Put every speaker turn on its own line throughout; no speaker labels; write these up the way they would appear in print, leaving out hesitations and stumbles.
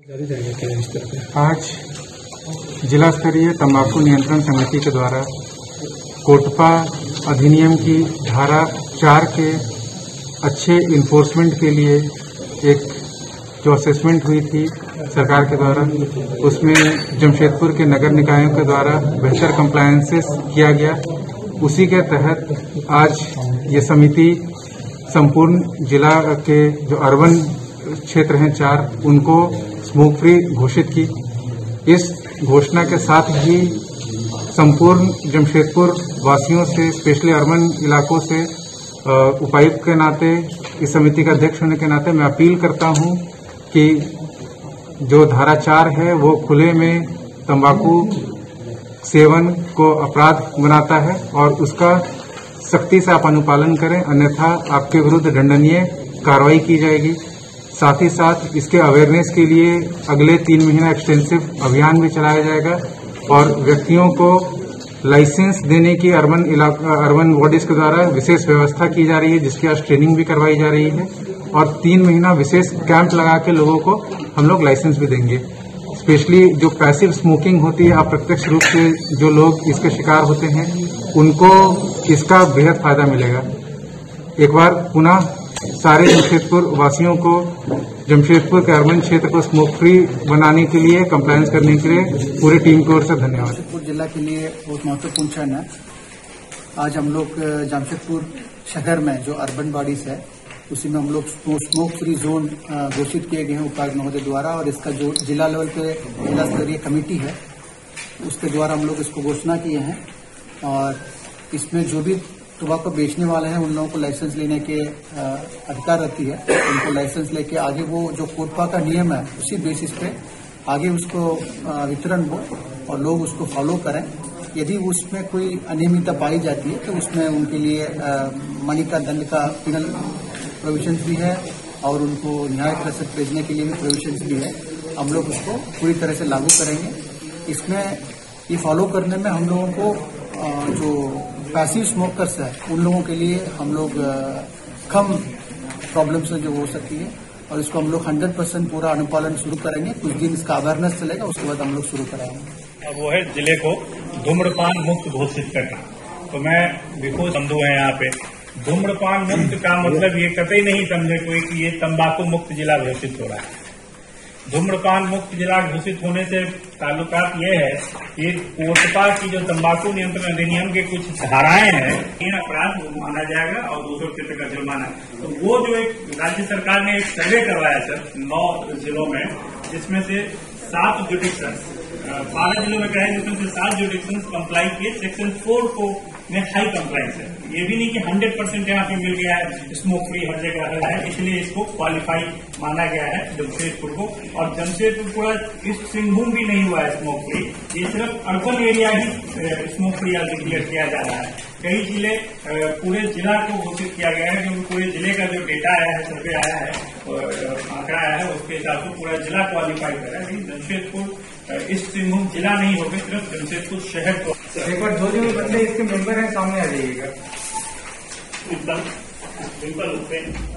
आज जिला स्तरीय तंबाकू नियंत्रण समिति के द्वारा कोटपा अधिनियम की धारा 4 के अच्छे इन्फोर्समेंट के लिए एक जो असेसमेंट हुई थी सरकार के द्वारा, उसमें जमशेदपुर के नगर निकायों के द्वारा बेहतर कंप्लायंसेस किया गया। उसी के तहत आज ये समिति संपूर्ण जिला के जो अर्बन क्षेत्र हैं 4, उनको स्मोक फ्री घोषित की। इस घोषणा के साथ ही संपूर्ण जमशेदपुर वासियों से, स्पेशली अर्बन इलाकों से उपायुक्त के नाते, इस समिति का अध्यक्ष होने के नाते मैं अपील करता हूं कि जो धारा 4 है वो खुले में तंबाकू सेवन को अपराध बनाता है और उसका सख्ती से आप अनुपालन करें, अन्यथा आपके विरुद्ध दंडनीय कार्रवाई की जाएगी। साथ ही साथ इसके अवेयरनेस के लिए अगले 3 महीना एक्सटेंसिव अभियान भी चलाया जाएगा और व्यक्तियों को लाइसेंस देने की अर्बन बॉडीज के द्वारा विशेष व्यवस्था की जा रही है, जिसकी आज ट्रेनिंग भी करवाई जा रही है और 3 महीना विशेष कैंप लगा के लोगों को हम लोग लाइसेंस भी देंगे। स्पेशली जो पैसिव स्मोकिंग होती है, अप्रत्यक्ष रूप से जो लोग इसके शिकार होते हैं, उनको इसका बेहद फायदा मिलेगा। एक बार पुनः सारे जमशेदपुर वासियों को, जमशेदपुर के अर्बन क्षेत्र को स्मोक फ्री बनाने के लिए, कंप्लायंस करने के लिए पूरी टीम की ओर से धन्यवाद।
जमशेदपुर जिला के लिए बहुत महत्वपूर्ण क्षण है। आज हम लोग जमशेदपुर शहर में जो अर्बन बॉडीज है, उसी में हम लोग स्मोक फ्री जोन घोषित किए गए हैं उपायुक्त महोदय द्वारा, और इसका जो जिला लेवल पे जिला स्तरीय कमेटी है उसके द्वारा हम लोग इसको घोषणा किए हैं। और इसमें जो भी टोबैको बेचने वाले हैं उन लोगों को लाइसेंस लेने के अधिकार रहती है। उनको लाइसेंस लेके आगे वो जो कोटपा का नियम है उसी बेसिस पे आगे उसको वितरण हो और लोग उसको फॉलो करें। यदि उसमें कोई अनियमितता पाई जाती है तो उसमें उनके लिए मनी का दंड का पिनल प्रोविजंस भी है और उनको न्यायिक रसद भेजने के लिए भी प्रोविजंस भी है। हम लोग उसको पूरी तरह से लागू करेंगे। इसमें ये फॉलो करने में हम लोगों को जो पैसिव स्मोकर्स है उन लोगों के लिए हम लोग कम प्रॉब्लम्स जो हो सकती है, और इसको हम लोग 100% पूरा अनुपालन शुरू करेंगे। कुछ दिन इसका अवेयरनेस चलेगा, उसके बाद हम लोग शुरू कराएंगे।
वो है जिले को धूम्रपान मुक्त घोषित करना। तो मैं विको समझू है यहाँ पे धूम्रपान मुक्त का मतलब ये कतई नहीं समझे कोई कि ये तंबाकू मुक्त जिला घोषित हो रहा है। धूम्रपान मुक्त जिला घोषित होने से ताल्लुकात ये है कि कोटपा की जो तंबाकू नियंत्रण अधिनियम के कुछ धाराएं हैं, इन अपराध माना जाएगा और 200 रुपये तक का जुर्माना। तो वो जो एक राज्य सरकार ने एक सर्वे करवाया सर 9 जिलों में, जिसमें से 7 जुडिक्शंस 12 जिलों में कहे, जिसमें से 7 जुडिक्शंस कंप्लाई किए। सेक्शन 4 को में हाई कंप्लाइंस है। ये भी नहीं कि 100% यहाँ पे मिल गया है, स्मोक फ्री हर जगह है, इसलिए इसको क्वालिफाई माना गया है जमशेदपुर को। और जमशेदपुर पूरा ईस्ट सिंहभूम भी नहीं हुआ है स्मोक फ्री, ये सिर्फ अर्बन एरिया ही स्मोक फ्री आज डिक्लेयर किया जा रहा है। कई जिले पूरे जिला को घोषित किया गया है, क्योंकि पूरे जिले का जो डेटा आया है, सर्वे आया है, आंकड़ा आया है, उसके हिसाब से पूरा जिला क्वालिफाई कर रहा है। लेकिन जमशेदपुर ईस्ट सिंहभूम जिला नहीं होगा, सिर्फ जमशेदपुर शहर को।
एक बार जो भी बंदे इसके मेंबर हैं सामने आ जाइएगा।
एकदम सिंपल होते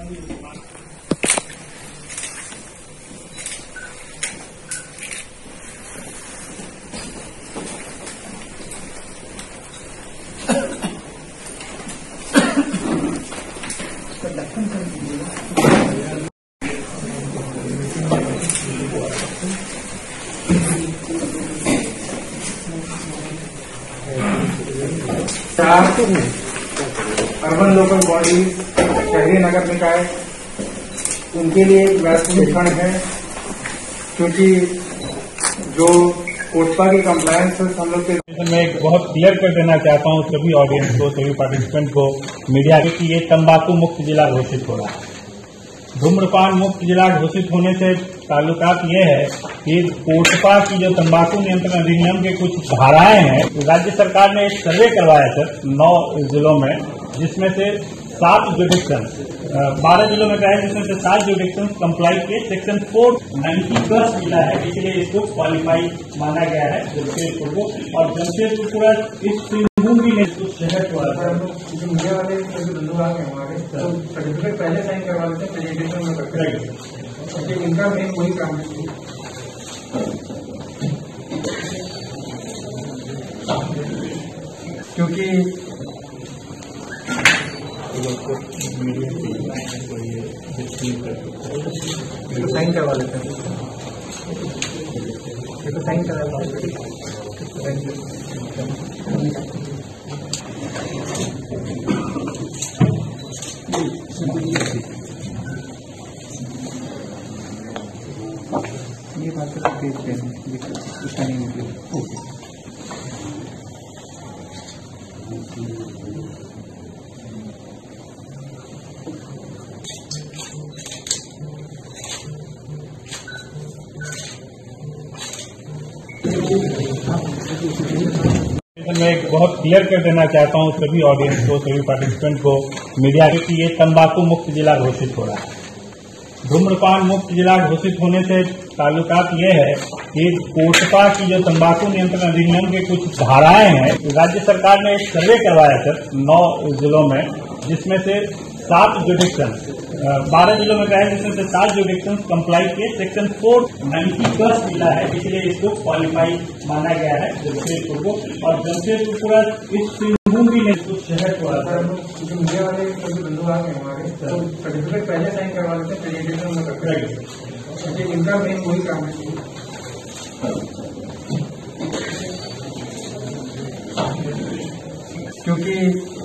अर्बन लोकल बॉडी, शहरी नगर निकाय, उनके लिए एक वैश्विक फंड है, क्योंकि जो कोटपा की कंप्लायंस हम लोग के
मैं एक बहुत क्लियर कर देना चाहता हूँ सभी ऑडियंस को, सभी पार्टिसिपेंट को, मीडिया को, कि ये तंबाकू मुक्त जिला घोषित हो रहा है। धूम्रपान मुक्त जिला घोषित होने से ताल्लुकात ये है कि कोटपा की जो तंबाकू नियंत्रण अधिनियम के कुछ धाराएं हैं, राज्य सरकार ने एक सर्वे करवाया सर 9 जिलों में, जिसमें से 7 जुडिक्शन 12 जिलों में कहा है, जिसमें से 7 जुडिक्शन कंप्लाई किए। सेक्शन 4 90+ जिला है, इसलिए इसको क्वालिफाई माना गया है जमशेदपुर को। और जमशेदपुर पूरा इस सिंहभूम भी नहीं, उस शहर को
मीडिया वाले बंधु आ गए हमारे, तो सर्टिफिकेट पहले साइन करवा लेते हैं, प्रेजेंटेशन में करते हैं। इनका मेन वही काम है। क्योंकि साइन करवा लेते हैं, ये तो साइन करवा लेते हैं। ये बात कर भेजते हैं, इसका नहीं निकले। ओके,
मैं एक बहुत क्लियर कर देना चाहता हूं सभी ऑडियंस को, सभी पार्टिसिपेंट को, मीडिया को, कि ये तंबाकू मुक्त जिला घोषित हो रहा है। धूम्रपान मुक्त जिला घोषित होने से ताल्लुकात ये है कि कोटपा की जो तंबाकू नियंत्रण अधिनियम के कुछ धाराएं हैं, राज्य सरकार ने एक सर्वे करवाया सर 9 जिलों में, जिसमें से 7 जुडिक्शन 12 जिलों में गए, जिसमें से 7 जुडिक्शन कंप्लाई किए। सेक्शन 491 जिला है, इसलिए इसको क्वालिफाई माना गया है जमशेदपुर को। और जमशेदपुर पूरा इस सिंहभूम भी नहीं, कुछ शहर को
जो मीडिया वाले कभी बंधु आ गए हमारे, तो सर्टिफिकेट पहले साइन करवा लेते, प्रेजेंटेशन में करते हैं। इनका मेन वही काम है, क्योंकि